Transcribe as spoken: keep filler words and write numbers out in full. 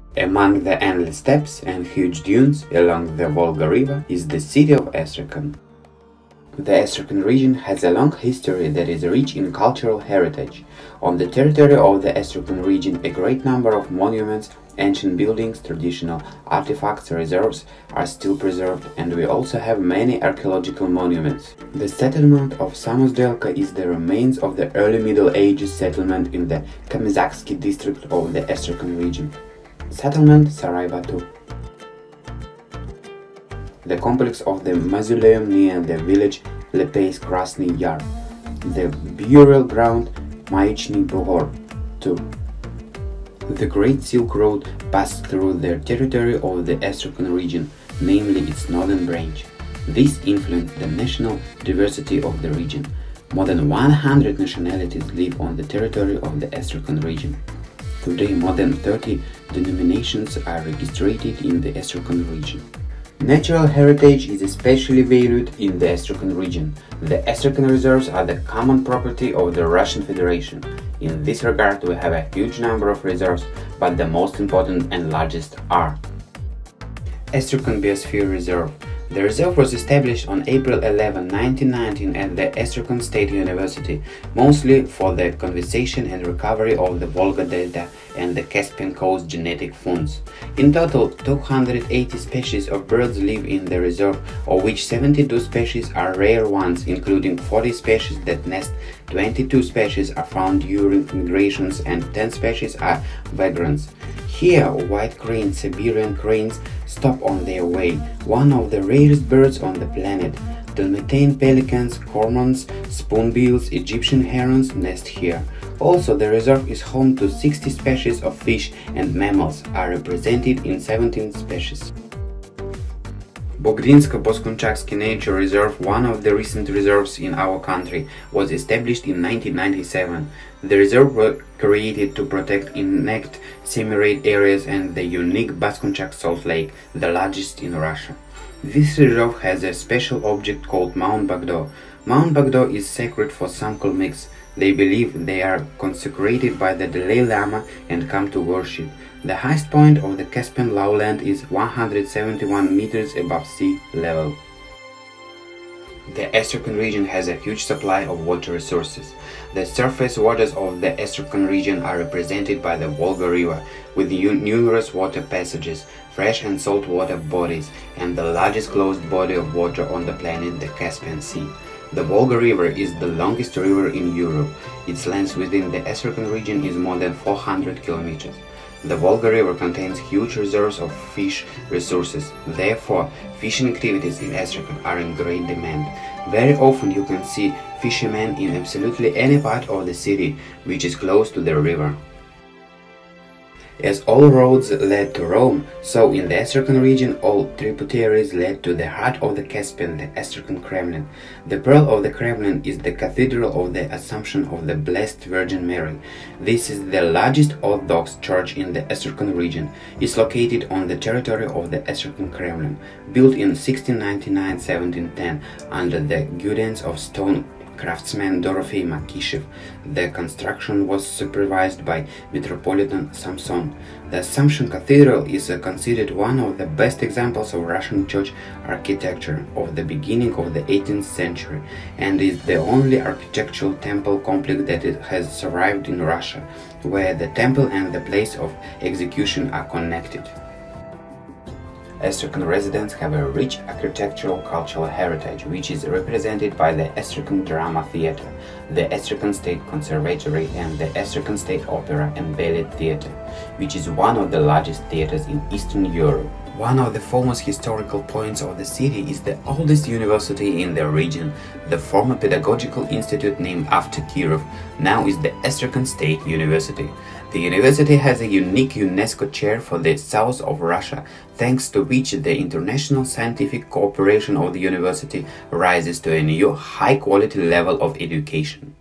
Among the endless steppes and huge dunes along the Volga River is the city of Astrakhan. The Astrakhan region has a long history that is rich in cultural heritage. On the territory of the Astrakhan region, a great number of monuments, ancient buildings, traditional artifacts, reserves are still preserved, and we also have many archaeological monuments. The settlement of Samosdelka is the remains of the early Middle Ages settlement in the Kamizaksky district of the Astrakhan region. Settlement Sarai-Batu. The complex of the mausoleum near the village Lepeysk Krasny Yar. The burial ground Maichny Buhor. two. The Great Silk Road passed through the territory of the Astrakhan region, namely its northern branch. This influenced the national diversity of the region. More than one hundred nationalities live on the territory of the Astrakhan region. Today, more than thirty denominations are registered in the Astrakhan region. Natural heritage is especially valued in the Astrakhan region. The Astrakhan reserves are the common property of the Russian Federation. In this regard, we have a huge number of reserves, but the most important and largest are Astrakhan Biosphere Reserve. The reserve was established on April eleventh nineteen nineteen at the Astrakhan State University, mostly for the conservation and recovery of the Volga Delta and the Caspian Coast genetic funds. In total, two hundred eighty species of birds live in the reserve, of which seventy-two species are rare ones, including forty species that nest, twenty-two species are found during migrations, and ten species are vagrants. Here, white cranes, Siberian cranes, stop on their way, one of the rarest birds on the planet. Dalmatian pelicans, cormorants, spoonbills, Egyptian herons nest here. Also, the reserve is home to sixty species of fish, and mammals are represented in seventeen species. Bogdinsko-Boskonchaksky Nature Reserve, one of the recent reserves in our country, was established in nineteen ninety-seven. The reserve was created to protect intact semi-arid areas and the unique Baskunchak Salt Lake, the largest in Russia. This reserve has a special object called Mount Bagdo. Mount Bagdo is sacred for some Kalmyks. They believe they are consecrated by the Dalai Lama and come to worship. The highest point of the Caspian lowland is one hundred seventy-one meters above sea level. The Astrakhan region has a huge supply of water resources. The surface waters of the Astrakhan region are represented by the Volga River, with numerous water passages, fresh and salt water bodies, and the largest closed body of water on the planet, the Caspian Sea. The Volga River is the longest river in Europe. Its length within the Astrakhan region is more than four hundred kilometers. The Volga River contains huge reserves of fish resources. Therefore, fishing activities in Astrakhan are in great demand. Very often you can see fishermen in absolutely any part of the city which is close to the river. As all roads led to Rome, so in the Astrakhan region all tributaries led to the heart of the Caspian, the Astrakhan Kremlin. The pearl of the Kremlin is the Cathedral of the Assumption of the Blessed Virgin Mary. This is the largest Orthodox church in the Astrakhan region. It's located on the territory of the Astrakhan Kremlin, built in sixteen ninety-nine to seventeen ten under the guidance of stone craftsman Dorofei Makishev. The construction was supervised by Metropolitan Samson. The Assumption Cathedral is uh, considered one of the best examples of Russian church architecture of the beginning of the eighteenth century, and is the only architectural temple complex that it has survived in Russia, where the temple and the place of execution are connected. Astrakhan residents have a rich architectural cultural heritage, which is represented by the Astrakhan Drama Theatre, the Astrakhan State Conservatory, and the Astrakhan State Opera and Ballet Theatre, which is one of the largest theatres in Eastern Europe. One of the foremost historical points of the city is the oldest university in the region. The former pedagogical institute named after Kirov now is the Astrakhan State University. The university has a unique UNESCO chair for the south of Russia, thanks to which the international scientific cooperation of the university rises to a new high-quality level of education.